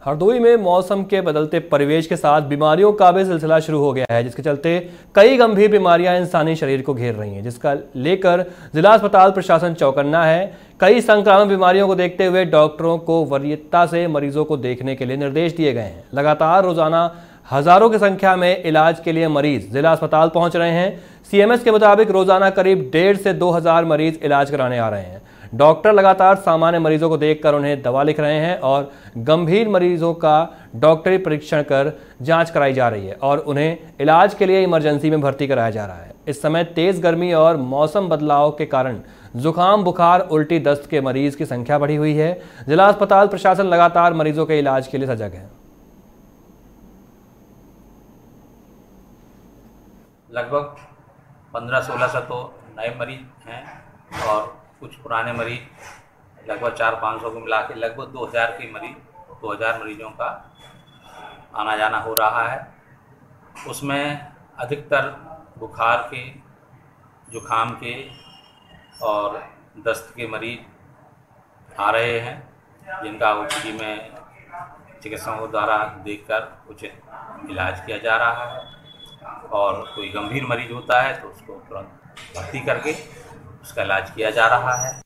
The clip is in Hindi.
हरदोई में मौसम के बदलते परिवेश के साथ बीमारियों का भी सिलसिला शुरू हो गया है, जिसके चलते कई गंभीर बीमारियां इंसानी शरीर को घेर रही हैं, जिसका लेकर जिला अस्पताल प्रशासन चौकन्ना है। कई संक्रामक बीमारियों को देखते हुए डॉक्टरों को वरीयता से मरीजों को देखने के लिए निर्देश दिए गए हैं। लगातार रोजाना हजारों की संख्या में इलाज के लिए मरीज जिला अस्पताल पहुंच रहे हैं। सीएमएस के मुताबिक रोजाना करीब 1,500 से 2,000 मरीज इलाज कराने आ रहे हैं। डॉक्टर लगातार सामान्य मरीजों को देखकर उन्हें दवा लिख रहे हैं और गंभीर मरीजों का डॉक्टरी परीक्षण कर जांच कराई जा रही है और उन्हें इलाज के लिए इमरजेंसी में भर्ती कराया जा रहा है। इस समय तेज गर्मी और मौसम बदलाव के कारण जुकाम, बुखार, उल्टी, दस्त के मरीज की संख्या बढ़ी हुई है। जिला अस्पताल प्रशासन लगातार मरीजों के इलाज के लिए सजग है। लगभग 1500-1600 तो नए मरीज हैं और कुछ पुराने मरीज लगभग 400-500 को मिला के लगभग 2000 मरीजों का आना जाना हो रहा है। उसमें अधिकतर बुखार के, जुखाम के और दस्त के मरीज आ रहे हैं, जिनका ओपीडी में चिकित्सकों द्वारा देखकर उचित इलाज किया जा रहा है। और कोई गंभीर मरीज होता है तो उसको तुरंत भर्ती करके उसका इलाज किया जा रहा है।